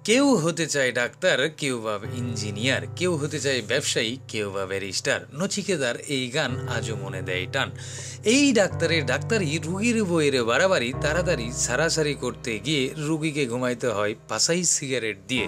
কেউ হতে চায় ডাক্তার, কেউ বা ইঞ্জিনিয়ার, কেউ হতে চায় ব্যবসায়ী, কেউ বা ব্যারিস্টার। নচিকেতার এই গান আজও মনে দেয় টান। এই ডাক্তারের ডাক্তারি, রুগীর বইয়ের বাড়াবাড়ি, তাড়াতাড়ি সারাসারি করতে গিয়ে রুগীকে ঘুমাইতে হয় পাশাই সিগারেট দিয়ে।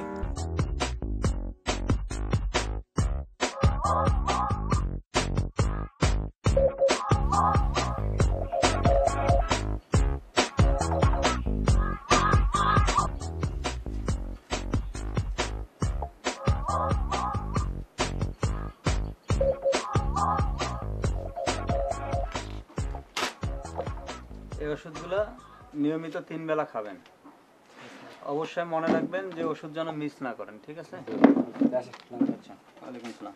এই ওষুধগুলো নিয়মিত 3 বেলা খাবেন। অবশ্যই মনে রাখবেন যে ওষুধ যেন মিস না করেন, ঠিক আছে? আচ্ছা, ওয়ালাইকুম আসসালাম।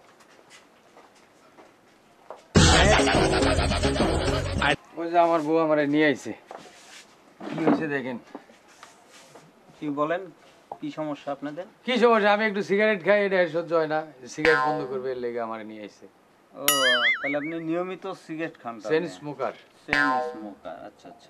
ওই যে আমার বউ আমারে নিয়ে আইছে। কি হয়েছে দেখেন। কি বলেন, কি সমস্যা আপনাদের? কি সমস্যা? আমি একটু সিগারেট খাই, এটা সহ্য হয় না। সিগারেট বন্ধ করবে এর লেগে আমারে নিয়ে আইছে। ও, তাহলে আপনি নিয়মিত সিগারেট খান? Chain smoker. আচ্ছা আচ্ছা।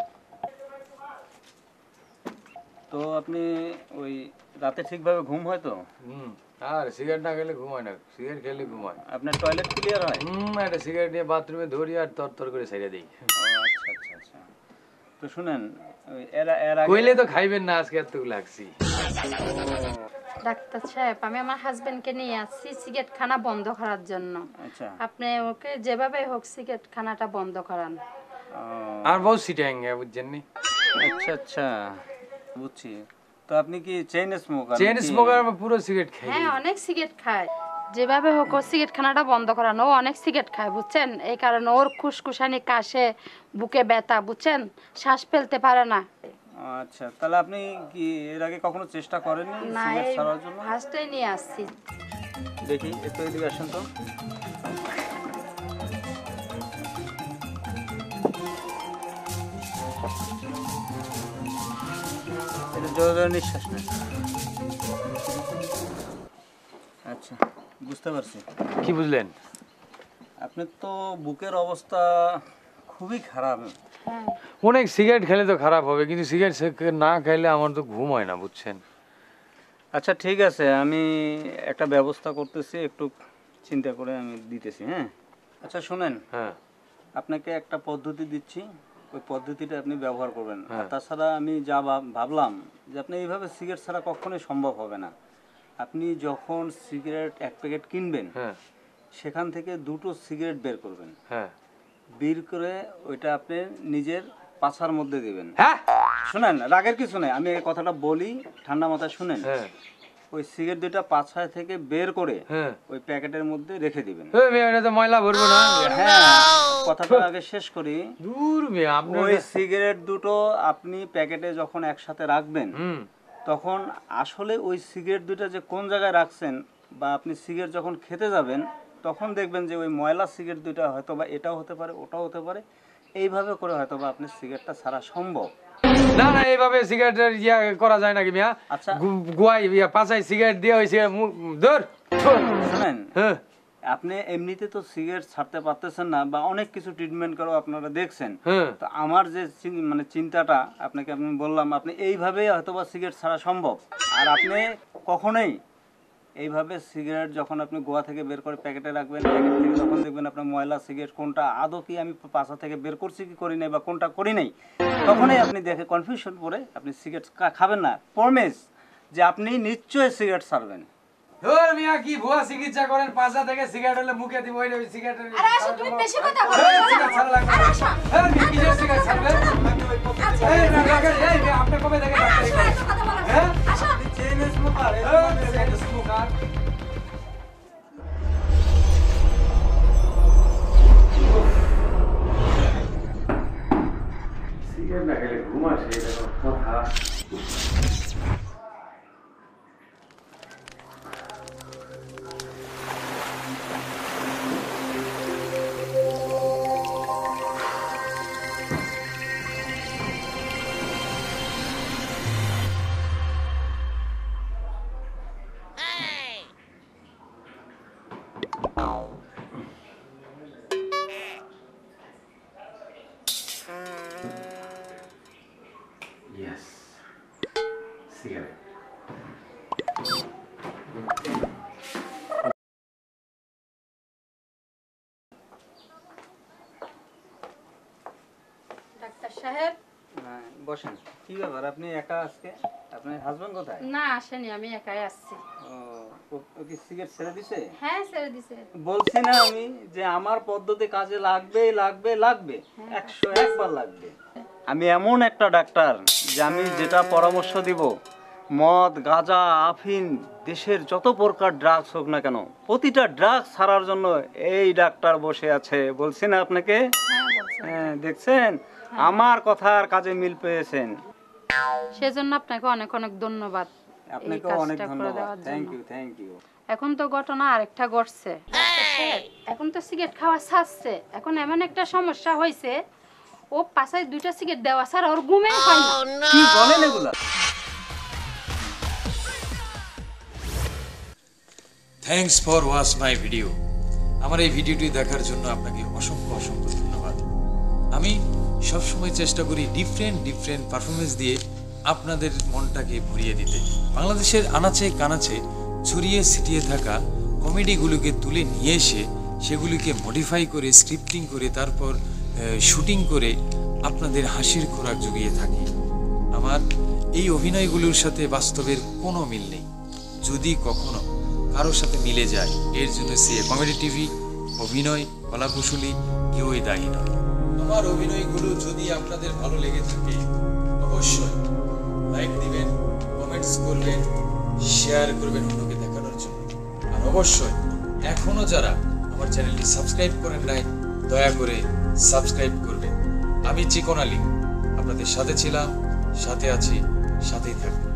তো আপনি ওই রাতে ঠিকভাবে ঘুম হয় তো? আর সিগারেট না খেলে ঘুমায় না, সিগারেট খেলে ঘুমায়। আপনার টয়লেট ক্লিয়ার হয়? একটা সিগারেট নিয়ে বাথরুমে ধরি আর তর করে ছেড়ে দিই। আচ্ছা আচ্ছা আচ্ছা। তো শুনেন, এর আগে কইলে তো খাইবেন না, আজকে এত লাগছি। ডাক্তার সাহেব, আমি আমার হাজবেন্ডকে নিয়ে আসছি সিগারেট খানা বন্ধ করার জন্য। আচ্ছা, আপনি ওকে যেভাবে হোক সিগারেট খানাটা বন্ধ করান। আর বহু সিটাং বুঝছেন নি? আচ্ছা আচ্ছা, বুঝছি। তো আপনি কি চেইন স্মোকার? চেন স্মোকার, পুরো সিগারেট খাই। হ্যাঁ, অনেক সিগারেট খায়। যেভাবে হোক ও সিগারেট খানাটা বন্ধ করান। ও অনেক সিগারেট খায়, বুঝছেন? এই কারণে ওর খুশখুশানি, কাশে, বুকে ব্যথা, বুঝছেন? শ্বাস ফেলতে পারে না। আচ্ছা, তাহলে আপনি কি এর আগে কখনো চেষ্টা করেননি না, সিগারেট এই ছাড়ার জন্য? ফার্স্টেই নিয়ে আসছি। দেখি একটু এদিকে আসেন তো। এটা জোরে জোরে নিঃশ্বাস নেন। আচ্ছা, বুঝতে পারছি। কি বুঝলেন? আপনার তো বুকের অবস্থা খুবই খারাপ। অনেক সিগারেট খেলে তো খারাপ হবে, কিন্তু সিগারেট না খাইলে আমার তো ঘুম হয় না, বুঝছেন? আচ্ছা ঠিক আছে, আমি একটা ব্যবস্থা করতেছি, একটু চিন্তা করে আমি দিতেছি। হ্যাঁ, আচ্ছা শুনেন, হ্যাঁ, আপনাকে একটা পদ্ধতি দিচ্ছি, ওই পদ্ধতিটা আপনি ব্যবহার করবেন। আর হ্যাঁ। তাছাড়া আমি যা ভাবলাম যে আপনি এইভাবে সিগারেট ছাড়া কখনোই সম্ভব হবে না। আপনি যখন সিগারেট 1 প্যাকেট কিনবেন, হ্যাঁ, সেখান থেকে 2টো সিগারেট বের করবেন। হ্যাঁ। বের করে ওইটা আপনি নিজের পাছার মধ্যে দিবেন। হ্যাঁ, শুনেন, রাগের কিছু নেই, আমি এই কথাটা বলি, ঠান্ডা মাথায় শুনেন। হ্যাঁ। ওই সিগারেট দুইটা পাছায় থেকে বের করে হ্যাঁ। ওই প্যাকেটের মধ্যে রেখে দিবেন। এটা তো ময়লা ভরবো না। হ্যাঁ, কথাটা আগে শেষ করি। দূর মেয়ে, আপনার ওই সিগারেট দুটো আপনি প্যাকেটে যখন একসাথে রাখবেন, তখন আসলে ওই সিগারেট দুটো যে কোন জায়গায় রাখছেন, বা আপনি সিগারেট যখন খেতে যাবেন, তখন দেখবেন যে ওই ময়লা সিগারেট দুটো হয়তো বা এটাও হতে পারে, ওটাও হতে পারে। এইভাবে করে হয়তো বা আপনি সিগারেটটা ছাড়া সম্ভব। না না, এইভাবে সিগারেটের ইয়া করা যায় নাকি মিয়া? আচ্ছা, গুয়াই পাঁচাই সিগারেট দিয়ে ওই ধর শুনেন, হ্যাঁ, আপনি এমনিতে তো সিগারেট ছাড়তে পারতেছেন না, বা অনেক কিছু ট্রিটমেন্ট করেও আপনারা দেখছেন। হ্যাঁ। তো আমার যে মানে চিন্তাটা আপনাকে আমি বললাম, আপনি এইভাবেই হয়তো বা সিগারেট ছাড়া সম্ভব। আর আপনি কখনোই এইভাবে সিগারেট যখন আপনি গোয়া থেকে বের করে প্যাকেটে রাখবেন, প্যাকেট থেকে যখন দেখবেন আপনার ময়লা সিগারেট কোনটা আদৌ কি আমি পাশা থেকে বের করছি কি করি নাই, বা কোনটা করি নাই, তখনই আপনি দেখে কনফিউশন করে আপনি সিগারেট খাবেন না। প্রমিস যে আপনি নিশ্চয়ই সিগারেট ছাড়বেন। ধর মিয়া, কি ভুয়া চিকিৎসা করেন? পাঁচা থেকে সিগারেট হলে মুখে দিব, ওই সিগারেটের আরে আসো, তুমি বেশি কথা বলো। সিগারেট ছাড়া লাগবে। আরে আসো। কিসের সিগারেট ছাড়বে? এই না রাখেন, এই আপনি কবে থেকে আসো, এত কথা বলো না। হ্যাঁ? আসো। Chain smoker, smoker. সিগারেট না খেলে ঘুম আসে, এটা কথা? Yes, cigarette. ডাক্তার সাহেব, হ্যাঁ, বসেন। কি ব্যাপার, আপনি একা আজকে? আপনার হাজবেন্ড কোথায়? না আসেনি, আমি একাই আসছি। ও কি সিগারেট ছেড়ে দিছে? হ্যাঁ ছেড়ে দিছে। বলছি না আমি যে আমার পদ্ধতি কাজে লাগবেই লাগবে লাগবে, 101 বার লাগবে। আমি এমন একটা ডাক্তার যে আমি যেটা পরামর্শ দিব, মদ, গাঁজা, আফিন, দেশের যত প্রকার ড্রাগস হোক না কেন, প্রতিটা ড্রাগস ছাড়ার জন্য এই ডাক্তার বসে আছে। বলছি না আপনাকে? হ্যাঁ বলছেন। হ্যাঁ, দেখছেন আমার কথার কাজে মিল পেয়েছেন। সেজন্য আপনাকে অনেক অনেক ধন্যবাদ। আপনাকেও অনেক ধন্যবাদ। Thank you, thank you. এখন তো ঘটনা আরেকটা ঘটছে। এখন তো সিগারেট খাওয়া ছাড়ছে, এখন এমন একটা সমস্যা হয়েছে, ও পাশায় 2টা সিগারেট দেওয়া ছাড়া ওর ঘুমে হয় না। কি বলেন এগুলা? Thanks for watch my video. আমার এই ভিডিওটি দেখার জন্য আপনাকে অসংখ্য অসংখ্য ধন্যবাদ। আমি সবসময় চেষ্টা করি ডিফারেন্ট পারফরমেন্স দিয়ে আপনাদের মনটাকে ভরিয়ে দিতে। বাংলাদেশের আনাচে কানাচে ছড়িয়ে ছিটিয়ে থাকা কমেডিগুলোকে তুলে নিয়ে এসে সেগুলিকে মডিফাই করে, স্ক্রিপ্টিং করে, তারপর শুটিং করে আপনাদের হাসির খোরাক জুগিয়ে থাকি। আমার এই অভিনয়গুলোর সাথে বাস্তবের কোনো মিল নেই। যদি কখনো কারোর সাথে মিলে যায়, এর জন্য সে কমেডি টিভি, অভিনয়, কলাকুশলী কেউই দায়ী নয়। আমার অভিনয়গুলো যদি আপনাদের ভালো লেগে থাকে অবশ্যই লাইক দিবেন, কমেন্টস করবেন, শেয়ার করবেন অন্যকে দেখানোর জন্য। আর অবশ্যই এখনো যারা আমার চ্যানেলটি সাবস্ক্রাইব করেন নাই, দয়া করে সাবস্ক্রাইব করবেন। আমি চিকন আলী আপনাদের সাথে ছিলাম, সাথে আছি, সাথেই থাকবো।